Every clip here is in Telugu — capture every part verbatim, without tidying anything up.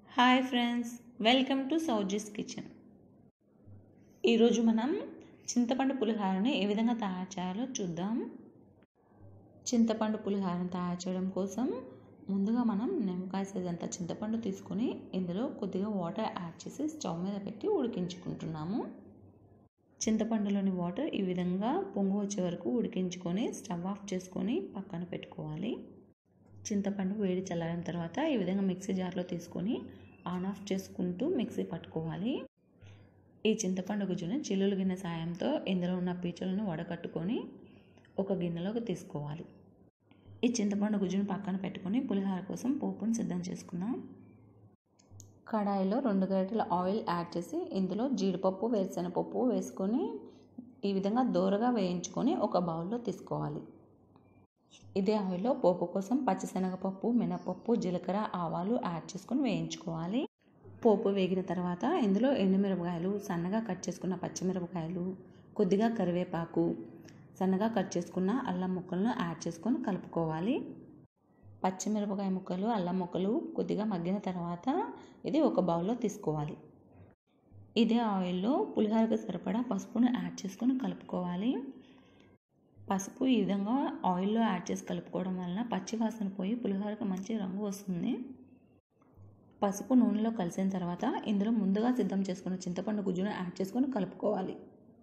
Hi friends, welcome to Souji's kitchen. ఈరోజు మనం చింతపండు పులిహోరని ఏ విధంగా తయారు చేయాలో చూద్దాం. చింతపండు పులిహోరని తయారు చేయడం కోసం ముందుగా మనం నిమ్మకాయ సైజ్ అంత చింతపండు తీసుకొని ఇందులో కొద్దిగా వాటర్ యాడ్ చేసి స్టవ్ మీద పెట్టి ఉడికించుకుంటున్నాము. చింతపండులోని వాటర్ ఈ విధంగా పొంగు వచ్చే వరకు ఉడికించుకొని స్టవ్ ఆఫ్ చేసుకొని పక్కన పెట్టుకోవాలి. చింతపండు వేడి చల్లారిన తర్వాత ఈ విధంగా మిక్సీ జార్లో తీసుకొని ఆన్ ఆఫ్ చేసుకుంటూ మిక్సీ పట్టుకోవాలి. ఈ చింతపండు గుజ్జును చిల్లుల గిన్నె సాయంతో ఇందులో ఉన్న పీచులను వడకట్టుకొని ఒక గిన్నెలోకి తీసుకోవాలి. ఈ చింతపండు గుజ్జును పక్కన పెట్టుకొని పులిహోర కోసం పోపును సిద్ధం చేసుకుందాం. కడాయిలో రెండు గరిటెల ఆయిల్ యాడ్ చేసి ఇందులో జీడిపప్పు, వేరుశెనగపప్పు వేసుకొని ఈ విధంగా దోరగా వేయించుకొని ఒక బౌల్లో తీసుకోవాలి. ఇదే ఆయిల్లో పోపు కోసం పచ్చిశనగపప్పు, మినపప్పు, జీలకర్ర, ఆవాలు యాడ్ చేసుకొని వేయించుకోవాలి. పోపు వేగిన తర్వాత ఇందులో ఎండుమిరపకాయలు, సన్నగా కట్ చేసుకున్న పచ్చిమిరపకాయలు, కొద్దిగా కరివేపాకు, సన్నగా కట్ చేసుకున్న అల్లం ముక్కలను యాడ్ చేసుకొని కలుపుకోవాలి. పచ్చిమిరపకాయ ముక్కలు, అల్లం ముక్కలు కొద్దిగా మగ్గిన తర్వాత ఇది ఒక బౌల్లో తీసుకోవాలి. ఇదే ఆయిల్లో పులిహోరకు సరిపడా పసుపును యాడ్ చేసుకొని కలుపుకోవాలి. పసుపు ఈ విధంగా ఆయిల్లో యాడ్ చేసి కలుపుకోవడం వలన పచ్చి వాసన పోయి పులిహోరకు మంచి రంగు వస్తుంది. పసుపు నూనెలో కలిసిన తర్వాత ఇందులో ముందుగా సిద్ధం చేసుకున్న చింతపండు గుజ్జును యాడ్ చేసుకొని కలుపుకోవాలి.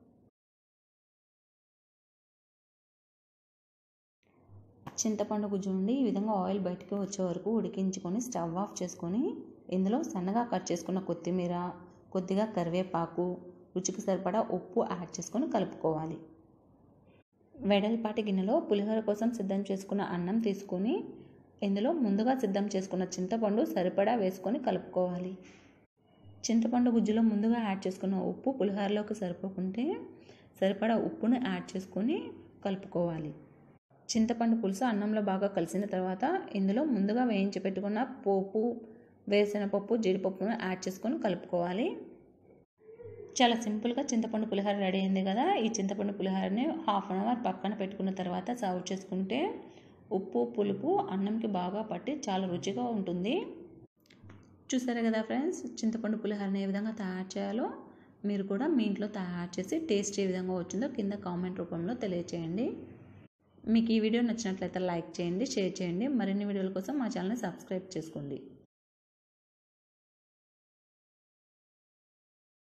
చింతపండు గుజ్జు నుండి ఈ విధంగా ఆయిల్ బయటకు వచ్చే వరకు ఉడికించుకొని స్టవ్ ఆఫ్ చేసుకొని ఇందులో సన్నగా కట్ చేసుకున్న కొత్తిమీర, కొద్దిగా కరివేపాకు, రుచికి సరిపడా ఉప్పు యాడ్ చేసుకొని కలుపుకోవాలి. వెడల్పాటి గిన్నెలో పులిహోర కోసం సిద్ధం చేసుకున్న అన్నం తీసుకొని ఇందులో ముందుగా సిద్ధం చేసుకున్న చింతపండు సరిపడా వేసుకొని కలుపుకోవాలి. చింతపండు గుజ్జులో ముందుగా యాడ్ చేసుకున్న ఉప్పు పులిహోరలోకి సరిపోకుంటే సరిపడా ఉప్పును యాడ్ చేసుకొని కలుపుకోవాలి. చింతపండు పులుసు అన్నంలో బాగా కలిసిన తర్వాత ఇందులో ముందుగా వేయించి పెట్టుకున్న పోపు, వేరుశెనగపప్పు, జీడిపప్పును యాడ్ చేసుకొని కలుపుకోవాలి. చాలా సింపుల్గా చింతపండు పులిహోర రెడీ అయింది కదా. ఈ చింతపండు పులిహోరని హాఫ్ అన్ అవర్ పక్కన పెట్టుకున్న తర్వాత సర్వ్ చేసుకుంటే ఉప్పు, పులుపు అన్నంకి బాగా పట్టి చాలా రుచిగా ఉంటుంది. చూసారు కదా ఫ్రెండ్స్, చింతపండు పులిహోరని ఏ విధంగా తయారు చేయాలో మీరు కూడా మీ ఇంట్లో తయారు చేసి టేస్ట్ ఏ విధంగా వచ్చిందో కింద కామెంట్ రూపంలో తెలియచేయండి. మీకు ఈ వీడియో నచ్చినట్లయితే లైక్ చేయండి, షేర్ చేయండి. మరిన్ని వీడియోల కోసం మా ఛానల్ని సబ్స్క్రైబ్ చేసుకోండి.